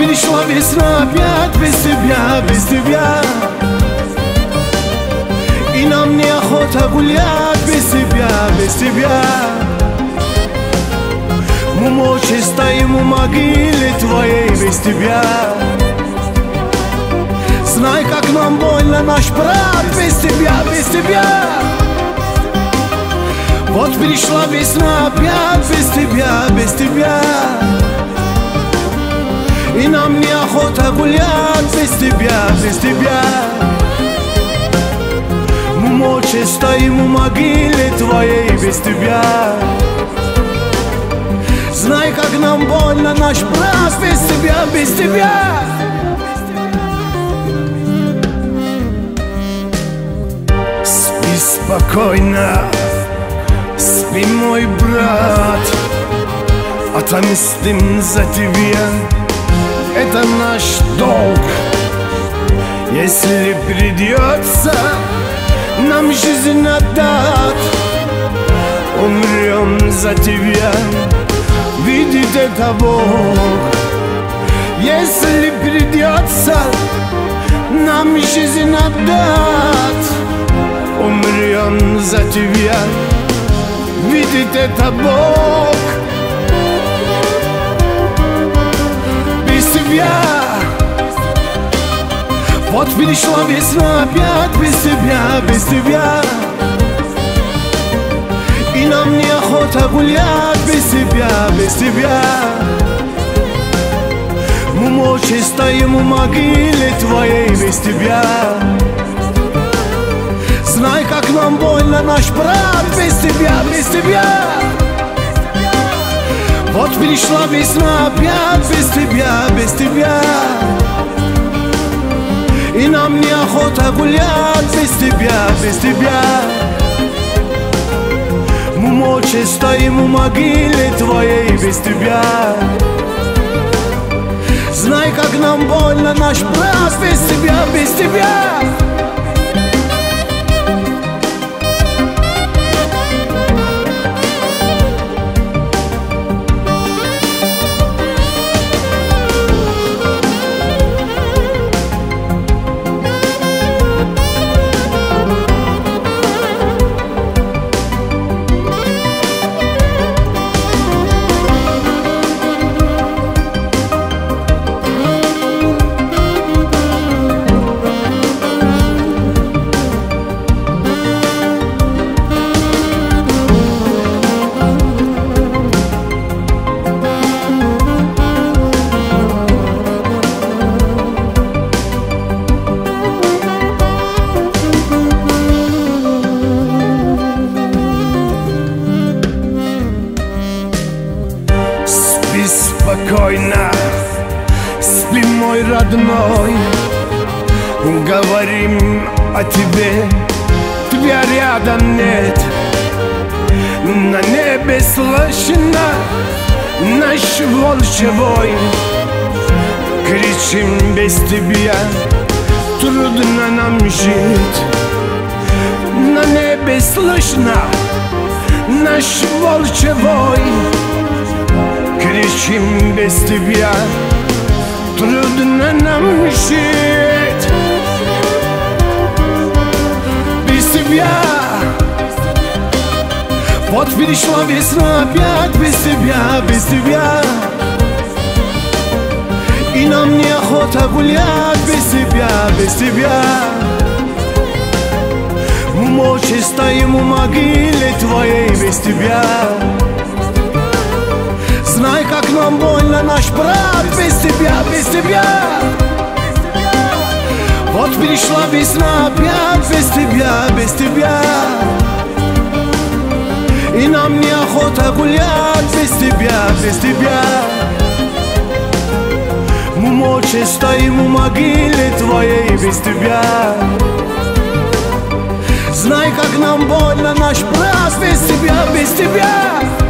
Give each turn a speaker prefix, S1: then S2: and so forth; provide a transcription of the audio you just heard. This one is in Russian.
S1: пришла весна опять без тебя, без тебя. И нам неохота гулять без тебя, без тебя. Мы молча стоим у могилы твоей без тебя. Знай, как нам больно, наш брат, без тебя, без тебя. Вот пришла весна опять без тебя, без тебя. И нам неохота гулять без тебя, без тебя. Мы молча стоим у могилы твоей без тебя. Знай, как нам больно, наш брат, без тебя, без тебя. Спи спокойно, спи, мой брат. Отомстим за тебя, это наш долг. Если придется нам жизнь отдать, умрем за тебя, видит это Бог. Если придется нам жизнь отдать, умрем за тебя, видит это Бог. Без тебя. Вот пришла весна опять без тебя, без тебя. И нам неохота гулять без тебя, без тебя. Мы молча стоим у могилы твоей без тебя. Знай, как нам больно, наш брат, без тебя, без тебя. Вот пришла весна опять без тебя, без тебя. И нам неохота гулять без тебя, без тебя. Мы молча стоим у могилы твоей без тебя. Знай, как нам больно, наш брат, без тебя, без тебя. Спи спокойно, спи, мой родной. Говорим о тебе, тебя рядом нет. На небе слышно наш волчий вой. Кричим без тебя, трудно нам жить. На небе слышно наш волчий вой. Кричим без тебя, трудно нам жить. Без тебя. Вот пришла весна опять без тебя, без тебя. И нам неохота гулять без тебя, без тебя. Мы молча стоим у могилы твоей без тебя. Знай, как нам больно, наш брат, без тебя, без тебя. Вот пришла весна опять без тебя, без тебя. И нам неохота гулять без тебя, без тебя. Мы молча стоим у могилы твоей без тебя. Знай, как нам больно, наш брат, без тебя, без тебя.